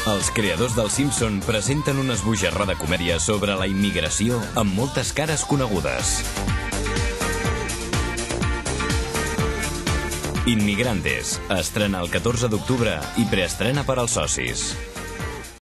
Els creadors dels Simpson presenten una esbojarrada comèdia sobre la immigració amb moltes cares conegudes. Inmigrantes estrena el 14 d'octubre i preestrena per als socis.